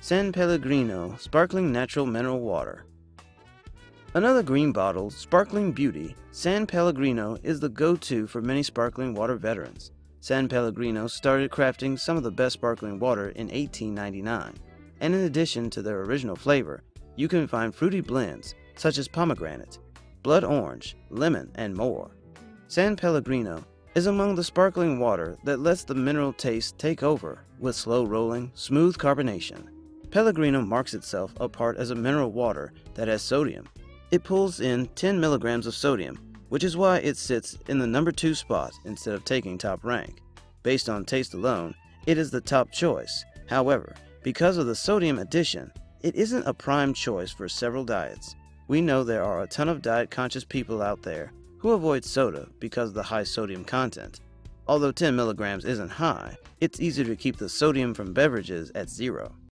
San Pellegrino Sparkling Natural Mineral Water. Another green bottle, sparkling beauty, San Pellegrino is the go-to for many sparkling water veterans. San Pellegrino started crafting some of the best sparkling water in 1899, and in addition to their original flavor, you can find fruity blends such as pomegranate, blood orange, lemon, and more. San Pellegrino is among the sparkling water that lets the mineral taste take over with slow rolling, smooth carbonation. Pellegrino marks itself apart as a mineral water that has sodium. It pulls in 10 milligrams of sodium, which is why it sits in the number 2 spot instead of taking top rank. Based on taste alone, it is the top choice. However, because of the sodium addition, it isn't a prime choice for several diets. We know there are a ton of diet-conscious people out there who avoid soda because of the high sodium content. Although 10 milligrams isn't high, it's easier to keep the sodium from beverages at 0.